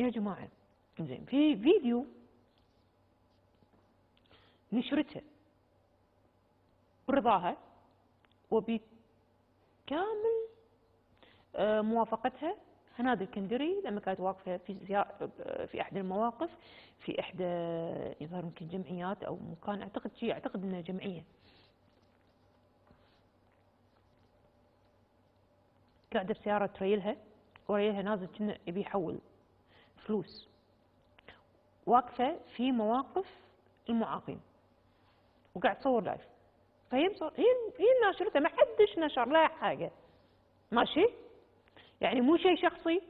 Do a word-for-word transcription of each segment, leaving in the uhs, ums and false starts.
يا جماعة زين في فيديو نشرته برضاها وبكامل موافقتها هنادي الكندري لما كانت واقفة في في أحد المواقف في إحدى يظهر يمكن جمعيات أو مكان، أعتقد شيء أعتقد إنها جمعية، قاعدة بسيارة تريلها وريلها نازل كأنه يبي يحول فلوس، واقفة في مواقف المعاقين وقاعد تصور لايف، فهي مصور هي هي ناشرتها، ما حدش نشر لها حاجة، ماشي؟ يعني مو شيء شخصي،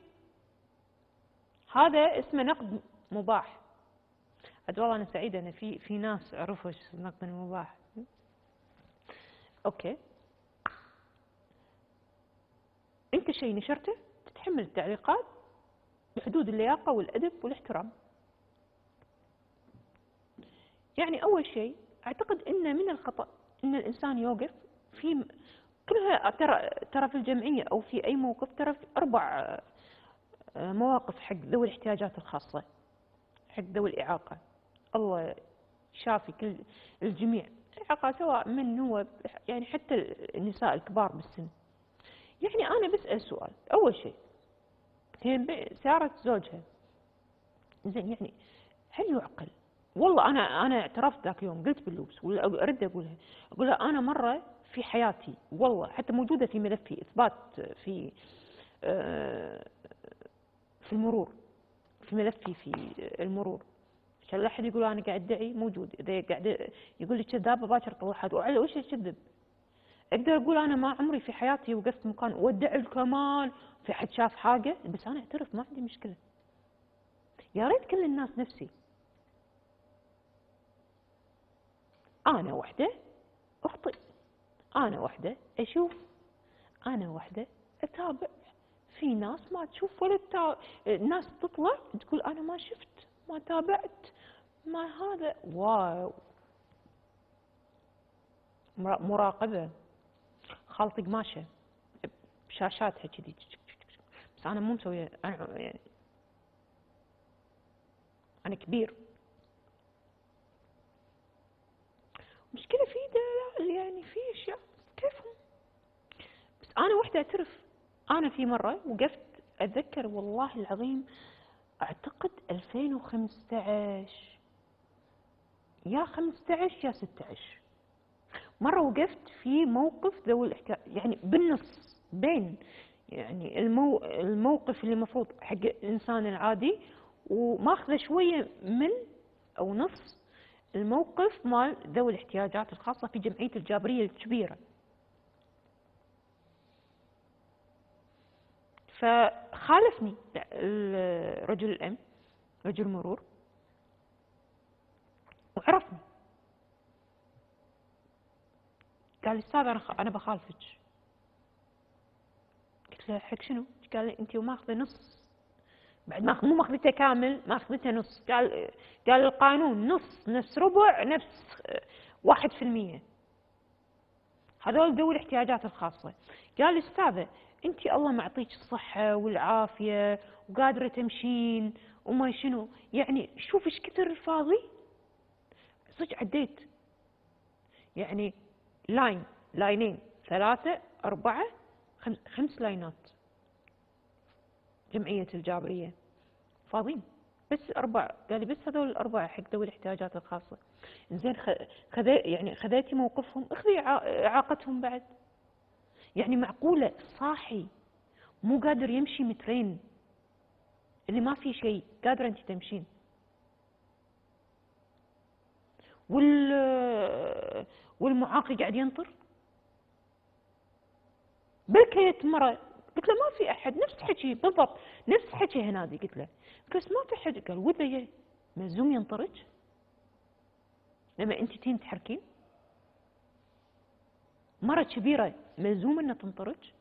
هذا اسمه نقد مباح. عاد والله أنا سعيدة أن في في ناس عرفوا ايش النقد المباح. أوكي، أنت شيء نشرته تتحمل التعليقات بحدود اللياقة والأدب والاحترام. يعني أول شيء أعتقد أن من الخطأ أن الإنسان يوقف في كلها، ترى ترى في الجمعية أو في أي موقف ترى في أربع مواقف حق ذوي الاحتياجات الخاصة، حق ذوي الإعاقة. الله شافي كل الجميع إعاقة، سواء من هو يعني حتى النساء الكبار بالسن. يعني أنا بسأل سؤال، أول شيء هي سيارة زوجها، زين يعني هل يعقل؟ والله أنا أنا اعترفت ذاك اليوم، قلت باللوبس ولا أرد أقولها، أقولها أنا مرة في حياتي والله حتى موجودة في ملفي إثبات في في المرور، في ملفي في المرور، عشان لا أحد يقول أنا قاعد أدعي، موجود. إذا قاعد يقول لي كذابة باكر طلعت وعلى وش أكذب؟ أقدر أقول أنا ما عمري في حياتي وقفت مكان وأدعي الكمال في حد شاف حاجة، بس أنا أعترف ما عندي مشكلة. يا ريت كل الناس نفسي، أنا وحدة أخطئ، أنا وحدة أشوف، أنا وحدة أتابع، في ناس ما تشوف ولا تتابع، ناس تطلع تقول أنا ما شفت ما تابعت ما هذا. واو، مراقبة، خالط قماشة بشاشاتها كذي، بس أنا مو مسوية، أنا يعني أنا كبير. مشكلة في دلال، يعني في أشياء كيفهم، بس أنا وحدة أعترف. أنا في مرة وقفت أتذكر والله العظيم أعتقد ألفين وخمسة عشر، يا خمسة عشر يا ستة عشر، مرة وقفت في موقف ذوي الاحتياج، يعني بالنص بين يعني المو الموقف اللي المفروض حق الإنسان العادي، وماخذه شوية من أو نص الموقف مال ذوي الاحتياجات الخاصة في جمعية الجابرية الكبيرة. فخالفني رجل الأمن، رجل المرور، وعرفني، قال لي أستاذ أنا أنا بخالفك. قلت له حق شنو؟ قال لي أنت ماخذه نص، بعد ما مو ماخذته كامل، ماخذته نص. قال قال القانون نص، نفس ربع، نفس واحد في المية، هذول ذوي الاحتياجات الخاصة. قال لي أستاذة أنت الله معطيك الصحة والعافية وقادرة تمشين وما شنو، يعني شوف ايش كثر فاضي. صدق عديت يعني لاين، لاينين، ثلاثة، أربعة، خمس, خمس لاينات جمعية الجابرية فاضيين، بس أربعة. قال لي بس هذول الأربعة حق ذوي الاحتياجات الخاصة. إنزين خذ يعني خذيتي موقفهم، اخذي إعاقتهم بعد. يعني معقولة صاحي مو قادر يمشي مترين، اللي ما في شيء قادرة أنت تمشين، وال والمعاقي قاعد ينطر بالكيت. مرة قلت له ما في أحد، نفس حكي بالضبط، نفس حكي هنادي. قلت له بس ما في حد. قال وذا ملزوم ينطرج لما أنت تين تحركين؟ مرة كبيرة ملزوم أنها تنطرج؟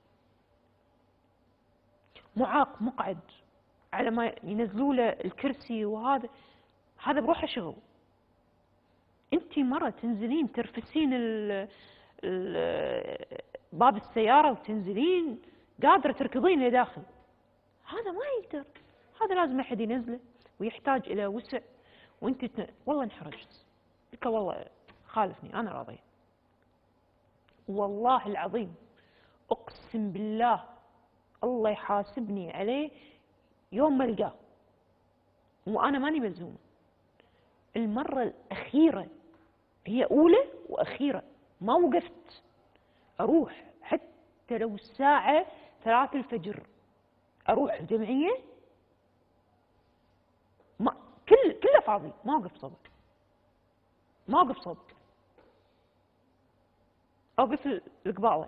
معاق مقعد على ما ينزلوا له الكرسي، وهذا هذا بروحه شغل. انت مرة تنزلين ترفسين ال ال باب السيارة وتنزلين قادرة تركضين لداخل، هذا ما يقدر، هذا هذا لازم احد ينزله ويحتاج الى وسع، وانت تن... والله انحرجت، قلت له والله خالفني انا راضيه. والله العظيم اقسم بالله الله يحاسبني عليه يوم ما القاه، وانا ماني ملزومه. المره الاخيره، هي اولى واخيره، ما وقفت اروح حتى لو الساعه ثلاثة الفجر اروح الجمعيه، ما كل كله فاضي، ما اوقف صوب، ما اوقف صوب، اوقف القباله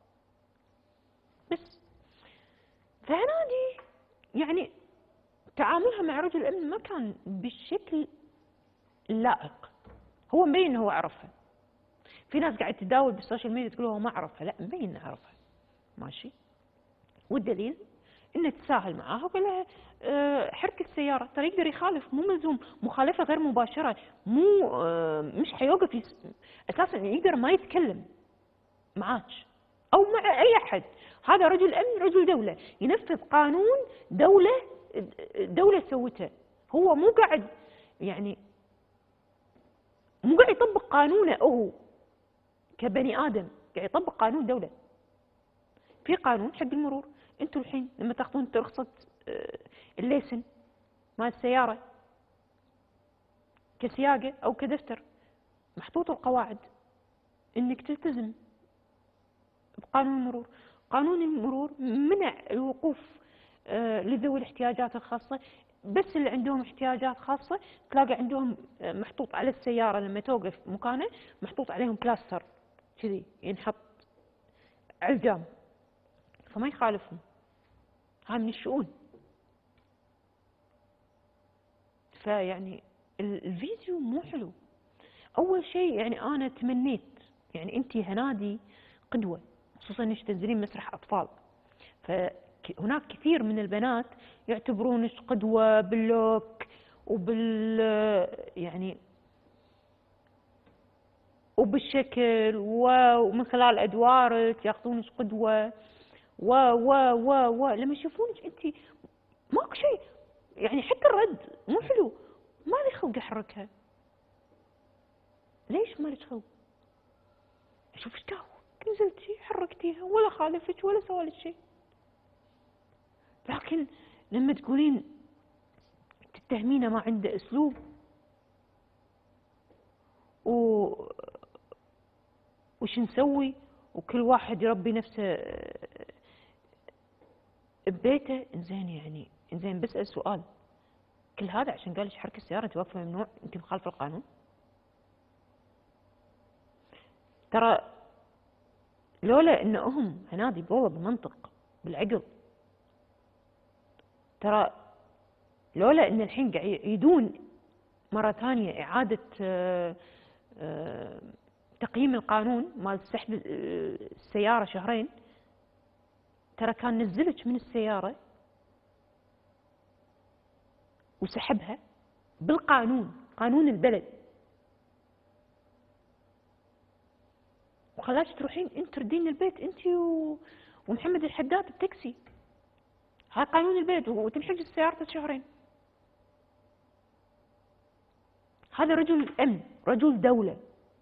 بس. فهنادي يعني تعاملها مع رجل الامن ما كان بالشكل اللائق. هو مبين انه هو عرفها. في ناس قاعد تداول بالسوشيال ميديا تقول هو ما عرفها، لا مبين انه عرفها. ماشي. والدليل انه تساهل معاها وقال لها أه حرك السياره، ترى يقدر يخالف، مو ملزوم، مخالفه غير مباشره، مو أه مش حيوقف يس... اساسا يقدر ما يتكلم معاك او مع اي احد. هذا رجل امن، رجل دوله، ينفذ قانون دوله دوله سوته. هو مو قاعد يعني مو قاعد يطبق قانونه هو كبني ادم، قاعد يطبق قانون دوله. في قانون حق المرور، انتم الحين لما تاخذون رخصه الليسن مال السياره كسياقه او كدفتر، محطوط القواعد انك تلتزم بقانون المرور. قانون المرور منع الوقوف لذوي الاحتياجات الخاصه، بس اللي عندهم احتياجات خاصه تلاقي عندهم محطوط على السياره لما توقف مكانه محطوط عليهم بلاستر كذي ينحط على الجام، فما يخالفهم. هاي من الشؤون. فيعني الفيديو مو حلو. اول شيء يعني انا تمنيت، يعني انت هنادي قدوه، خصوصا انك تنزلين مسرح اطفال، فهناك كثير من البنات يعتبرونك قدوه باللوك وبال يعني وبالشكل ومن خلال ادوارك ياخذونك قدوه و و و و لما يشوفونك انت ماكو شيء، يعني حتى الرد مو حلو، ما لي خلق احركها. ليش ما لك خلق؟ اشوف ايش داو، نزلتي حركتيها ولا خالفتك ولا سوالك شيء. لكن لما تقولين تتهمينه ما عنده اسلوب و وش نسوي وكل واحد يربي نفسه ببيته، انزين يعني انزين بسأل سؤال، كل هذا عشان قال لك حركة السيارة انت واقفة ممنوع، انت مخالفة القانون؟ ترى لولا ان هم هنادي والله بالمنطق بالعقل، ترى لولا ان الحين قاعد يدون مرة ثانية اعادة آآ آآ تقييم القانون مال سحب السيارة شهرين، ترى كان نزلك من السيارة وسحبها بالقانون، قانون البلد، وخلاك تروحين انت تردين البيت انت و... ومحمد الحداد بتاكسي. هاي قانون البلد وتنحج سيارتك شهرين. هذا رجل امن، رجل دوله.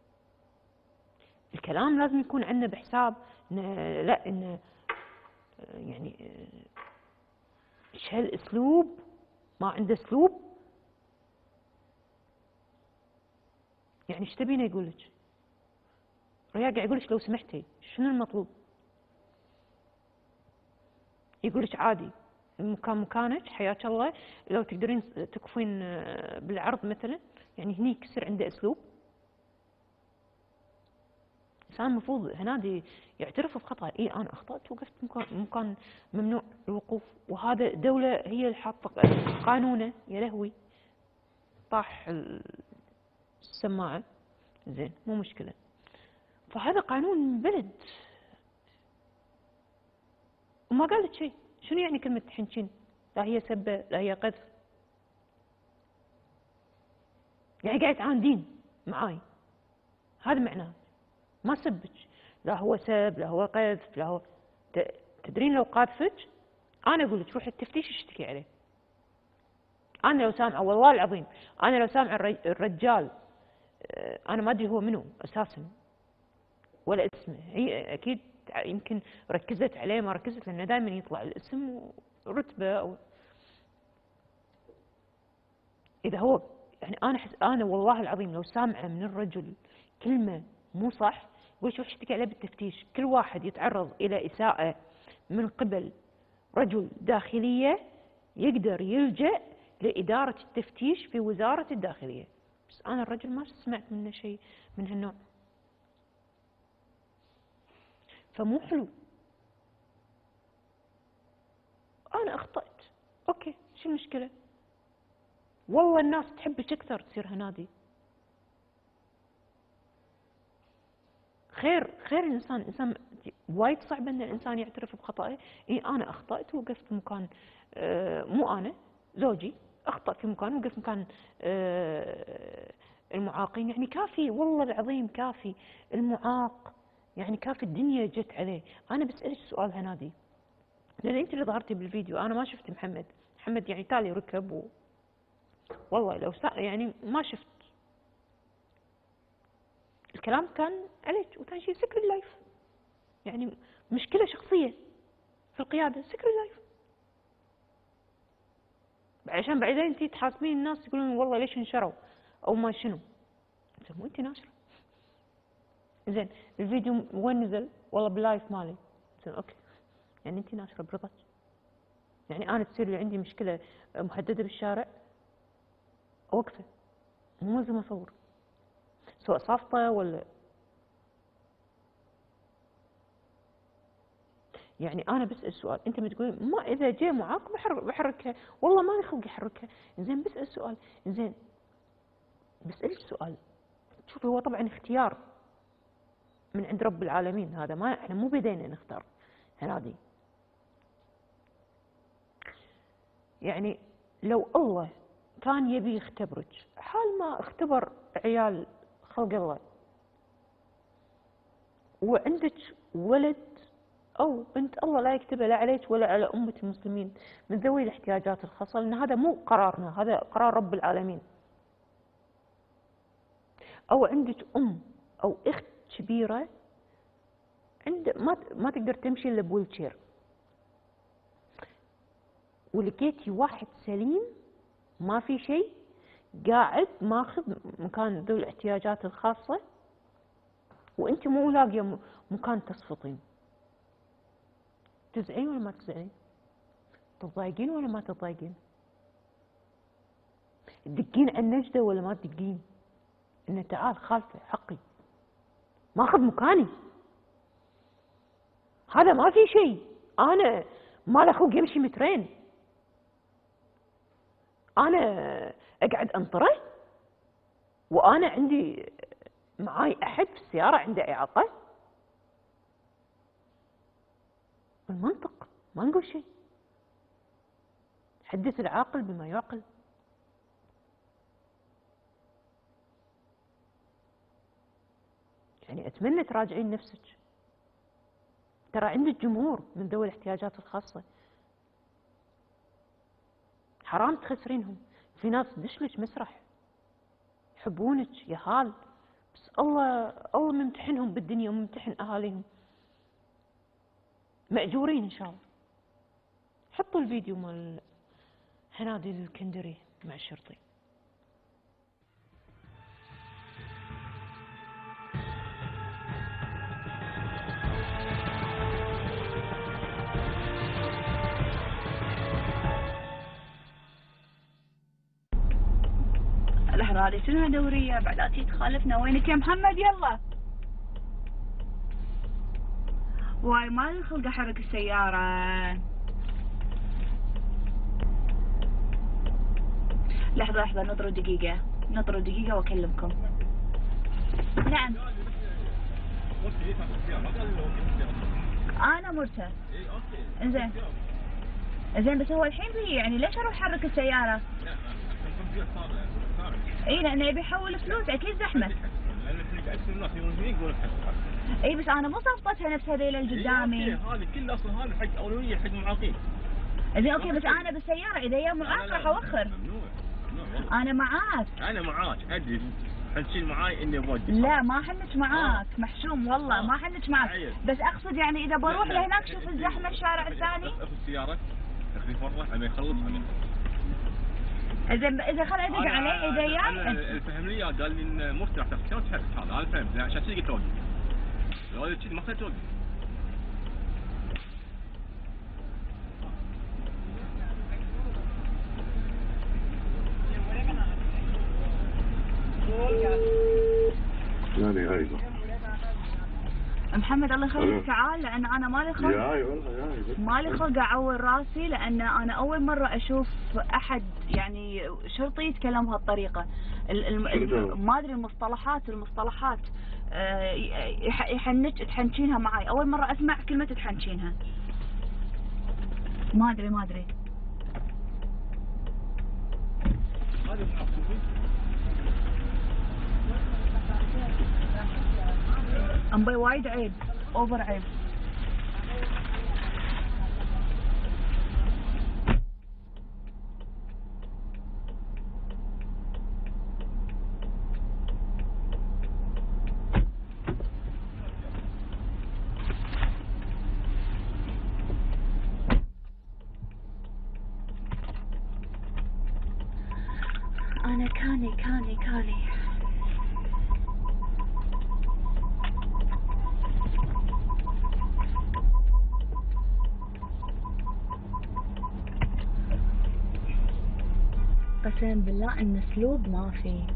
الكلام لازم يكون عندنا بحساب إن لا ان يعني ايش هالاسلوب، ما عنده اسلوب. يعني ايش تبينه يقول لك؟ ريال قاعد يقول لك لو سمحتي، شنو المطلوب؟ يقول لك عادي المكان مكانك حياك الله، لو تقدرين تكفين بالعرض مثلا، يعني هني يصير عنده اسلوب. الانسان المفروض هنادي يعترف بخطأ، اي انا اخطأت وقفت مكان مكان ممنوع الوقوف، وهذا دولة هي اللي حاطه قانونه. يا لهوي طاح السماعة، زين مو مشكلة، فهذا قانون بلد وما قالت شيء. شنو يعني كلمة تحنشين؟ لا هي سبة لا هي قذف، يعني قاعد تعاندين معاي، هذا معناه ما سبك، لا هو سب لا هو قذف لا هو تدرين لو قاذفك انا اقول لك روحي التفتيش اشتكي عليه. انا لو سامعه والله العظيم، انا لو سامعه الرجال، انا ما ادري هو منو اساسا ولا اسمه، هي اكيد يمكن ركزت عليه ما ركزت، لانه دائما يطلع الاسم ورتبه أو اذا هو يعني انا حس انا والله العظيم لو سامعه من الرجل كلمه مو صح يقول شوف اشتكي عليه بالتفتيش. كل واحد يتعرض الى اساءه من قبل رجل داخليه يقدر يلجأ لإدارة التفتيش في وزارة الداخلية، بس أنا الرجل ما سمعت منه شيء من هالنوع، فمو حلو. أنا أخطأت، أوكي شو المشكلة؟ والله الناس تحبك أكثر تصير هنادي. خير خير الإنسان، الإنسان وايد صعب أن الإنسان يعترف بخطأه. إي أنا أخطأت ووقفت في مكان، آه مو أنا، زوجي أخطأ في مكان وقف مكان آه المعاقين، يعني كافي والله العظيم كافي المعاق، يعني كافي الدنيا جت عليه. أنا بسألك سؤال هنادي، لأن أنت اللي ظهرتي بالفيديو، أنا ما شفت محمد، محمد يعني تالي ركب و... والله لو سا... يعني ما شفت الكلام كان عليك، وكان شيء سكر اللايف، يعني مشكلة شخصية في القيادة سكر اللايف، عشان بعدين انتي تحاسبين الناس تقولون والله ليش انشروا او ما شنو، زين مو انتي ناشرة. زين الفيديو وين نزل؟ والله باللايف مالي. زين اوكي، يعني انتي ناشرة برضاك، يعني انا تصير لي عندي مشكلة محددة بالشارع اوقفه، مو لازم اصور سواء صافطة ولا، يعني انا بسال سؤال، انت بتقولين ما اذا جاء معاق بحرك بحركها، والله ما لي خلق احركها. زين بسال سؤال، زين بسالك سؤال، شوفي هو طبعا اختيار من عند رب العالمين، هذا ما احنا مو بيدينا نختار هنادي. يعني لو الله كان يبي يختبرك حال ما اختبر عيال خلق الله، وعندك ولد أو بنت الله لا يكتبها لا عليك ولا على أمة المسلمين من ذوي الاحتياجات الخاصة، لأن هذا مو قرارنا، هذا قرار رب العالمين. أو عندك أم أو أخت كبيرة عند ما ما تقدر تمشي إلا بويلتشير، ولقيتي واحد سليم ما في شيء قاعد ماخذ مكان ذوي الاحتياجات الخاصة، وأنت مو لاقية مكان تصفطين، تزعلين ولا ما تزعلين؟ تضايقين ولا ما تضايقين؟ تدقين على النجدة ولا ما تدقين؟ إنه تعال خالفه حقي ماخذ مكاني، هذا ما في شيء، أنا ما له خلق يمشي مترين، أنا أقعد أنطره وأنا عندي معاي أحد في السيارة عنده إعاقة؟ بالمنطق ما نقول شيء، حدث العاقل بما يعقل. يعني أتمنى تراجعين نفسك، ترى عندك جمهور من ذوي الاحتياجات الخاصة، حرام تخسرينهم. في ناس تدشلك مسرح يحبونك يا هال، بس الله الله ممتحنهم بالدنيا وممتحن أهاليهم، مأجورين إن شاء الله. حطوا الفيديو مال هنادي الكندري مع الشرطي. لحظة هذه شنو دورية بعد لا تجي تخالفنا؟ وينك يا محمد؟ يلا واي ما لي خلق احرك السيارة. لحظة لحظة نطروا دقيقة، نطروا دقيقة واكلمكم. نعم انا مرته. انزين انزين بس هو الحين في يعني ليش اروح احرك السيارة؟ اي لانه يبي يحول فلوس اكيد زحمة. اي بس انا مو صفطتها نفس هذيل اللي قدامي. هذه كلها اصلا هذا حق اولويه حق المعاقين. زين اوكي بس انا بالسياره اذا يا معاك راح اوخر. ممنوع ممنوع والله. انا معاك. انا معاك عدل حتشيل معاي اني بودي. لا ما حنك معاك آه. محشوم والله آه. ما حنك معاك. عيل. بس اقصد يعني اذا بروح لا، لا. لهناك شوف الزحمه الشارع الثاني. اخذ السياره اخذي فره عم يخلص عم زين اذا خل ادق عليه اذا انا جاي. الفهم لي قال لي ان مفترض تختار تحرك هذا انا فهمت عشان كذي قلت اوقف. لو كذي ما خليت اوقف. يعني ايضا محمد الله يخليك ألو. تعال لان انا مالي خلق ياي والله ياي مالي خلق اعور راسي لان انا اول مره اشوف احد يعني شرطي يتكلم بهالطريقه. ال- الم- الم- ما ادري المصطلحات المصطلحات آه، يح- يحنك تحنشينها معاي اول مره اسمع كلمه تحنشينها. ما ادري ما ادري. امبي وايد عيب اوفر عيب. انا كاني كاني كاني قسم بالله ان اسلوب ما في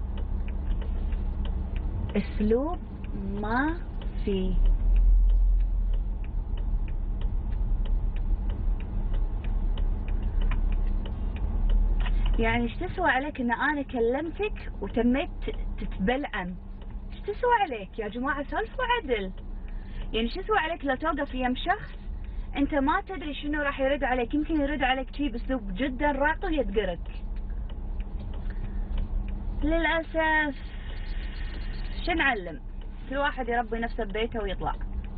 اسلوب ما في. يعني ايش تسوى عليك ان انا كلمتك وتميت تتبلعم؟ ايش تسوى عليك يا جماعة سولفوا عدل. يعني ايش تسوى عليك لو توقف يم شخص انت ما تدري شنو راح يرد عليك، يمكن يرد عليك شي باسلوب جدا راقي ويدقرك. للأسف شو نعلم؟ كل واحد يربي نفسه ببيته ويطلع.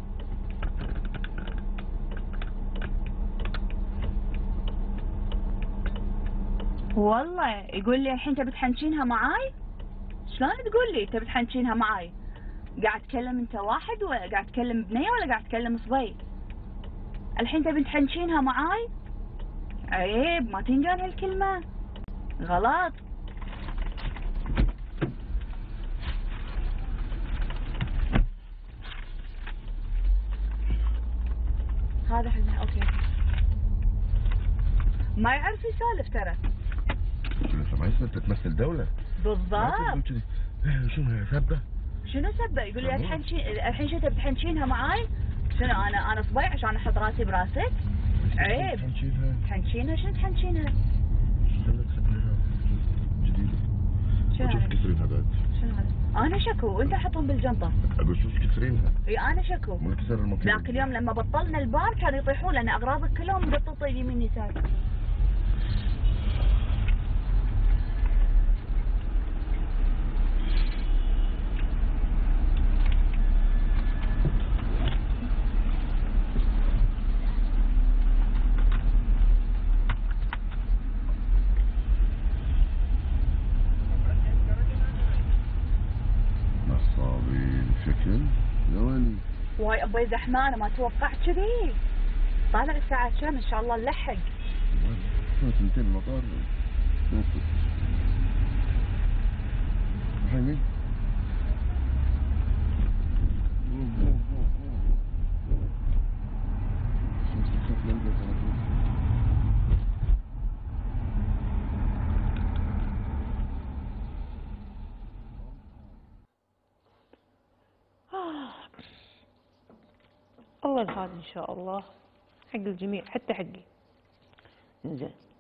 والله يقول لي الحين تبي تحنشينها معاي؟ شلون تقول لي تبي تحنشينها معاي؟ قاعد تكلم انت واحد ولا قاعد تكلم بنية ولا قاعد تكلم صبي؟ الحين تبي تحنشينها معاي؟ عيب ما تنقال هالكلمة غلط. هذا حلنا اوكي ما يعرف يسولف ترى. انت ما يصير تتمثل دولة. بالضبط. شنو هي سبة؟ شنو سبه؟ يقول لي الحين الحين شو تبي تحنشينها معاي؟ شنو انا انا صبي عشان احط راسي براسك؟ عيب. تحنشينها تحنشينها شنو تحنشينها؟ خليك تسويها جديدة. شنو وشوف هذا؟ كسرينها بعد. شنو هذا؟ انا شكو وانت حطهم بالجنطه. اقول شوف كسرينها. اي انا شكو. مو كسر المكان. ذاك اليوم لما بطلنا البار كانوا يطيحون لان اغراضك كلهم مبططه يمين يسار. نصابين شكل يا ولي. واي ابوي زحمه انا ما توقعت كذي. طالع الساعه كم ان شاء الله نلحق. سنتين المطار. حيمين. الله الهادي إن شاء الله حق الجميع حتى حقي. إنزين.